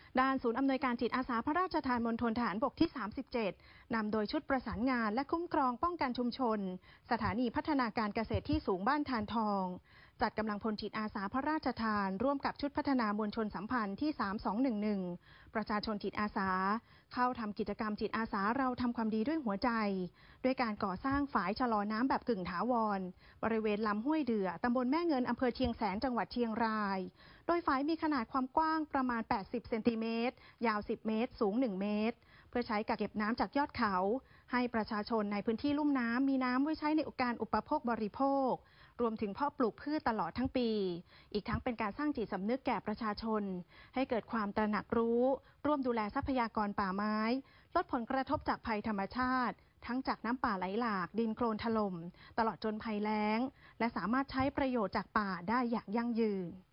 ด้านศูนย์อำนวยการจิตอาสาพระราชทานมณฑลทหารบกที่ 37 นำโดยชุดประสานงานและคุ้มครองป้องกันชุมชนสถานีพัฒนาการเกษตรที่สูงบ้านทานทองจัดกำลังพลจิตอาสาพระราชทานร่วมกับชุดพัฒนามวลชนสัมพันธ์ที่ 3211 ประชาชนจิตอาสาเข้าทำกิจกรรมจิตอาสาเราทำความดีด้วยหัวใจด้วยการก่อสร้างฝายชะลอน้ำแบบกึ่งถาวรบริเวณลำห้วยเดือตำบลแม่เงินอำเภอเชียงแสนจังหวัดเชียงรายโดยฝายมีขนาดความกว้างประมาณ 80 เซนติเมตรยาว 10 เมตร สูง 1 เมตรเพื่อใช้กักเก็บน้ำจากยอดเขาให้ประชาชนในพื้นที่ลุ่มน้ำมีน้ำไว้ใช้ในการอุปโภคบริโภครวมถึงเพาะปลูกพืชตลอดทั้งปีอีกทั้งเป็นการสร้างจิตสำนึกแก่ประชาชนให้เกิดความตระหนักรู้ร่วมดูแลทรัพยากรป่าไม้ลดผลกระทบจากภัยธรรมชาติทั้งจากน้ำป่าไหลหลากดินโคลนถล่มตลอดจนภัยแล้งและสามารถใช้ประโยชน์จากป่าได้อย่างยั่งยืน